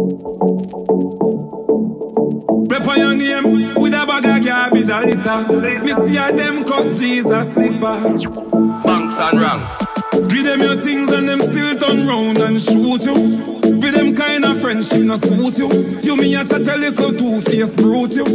Rep on your name with a bag of garbage a litter. Me see a them cut Jesus slippers. Banks and ranks. Give them your things and them still turn round and shoot you. With them kind of friendship no suit you. You me a chat a little two-faced brute you.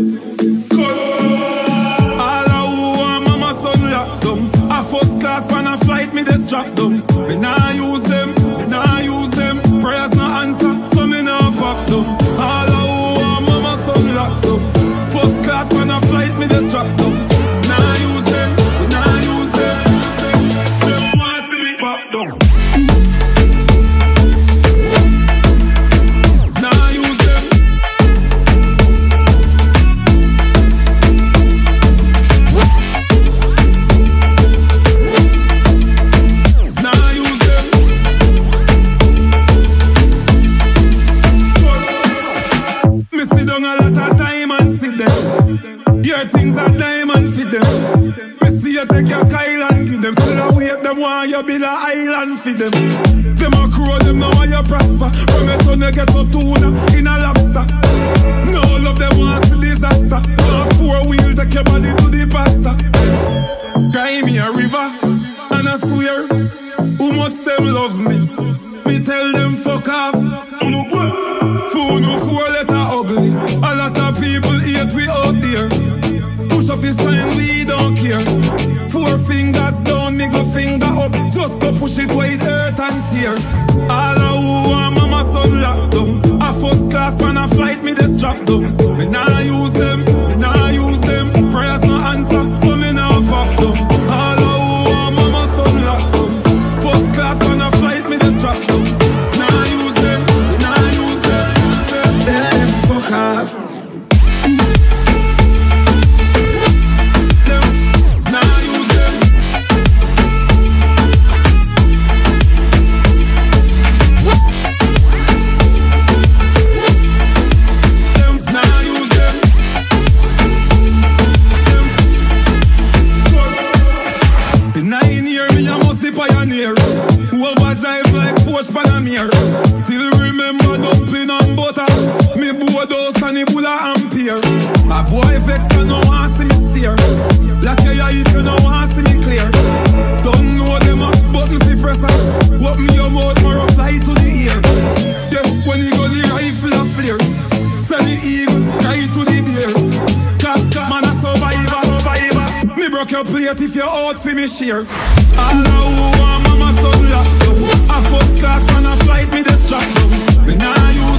All of who want mama son lock them. A first class when a flight me they strap them. Me nah use them, me nah use them. Prayers no answer, so me nah pop them. All of who want mama son lock them. First class when a flight me they strap them. Nah use them, me nah use them. Them want see me pop them. Things are diamond for them. We see you take your Kyle and give them. Still a wait them want you build a island for them. Them a crow them now want you prosper. From your tongue you get a tuna in a lobster. No love them want see disaster. No four-wheel take your body to the pasta. Cry me a river and I swear who much them love me. Me tell them fuck off. Fool no four-letter ugly. A lot of people hate we out there. Push up the sign, we don't care. Four fingers down, middle finger up. Just go push it wide, earth and tear. All of who want mama son lock them. A first class when a flight me they strap them. Me nah use them, me nah use them. Prayers no answer, so me nah pop them. All of who want mama son lock them. First class when a flight me they strap them. Nah use them, me nah use them. Let them fuck off. Still remember dumpling and butter. Me board house and the bulla ampere. A boy vex and no want see me steer. Black your eye if you no want see me clear. Don't know them a button fi pressure. Open your mouth more fly to the ear. Yeah, when you go the rifle a flare. Send the eagle right to the deer. Cap man a survivor. Me broke your plate if you're out fi me share. All who want mama son lock them. A first class man a flight me they strap them. Me nah use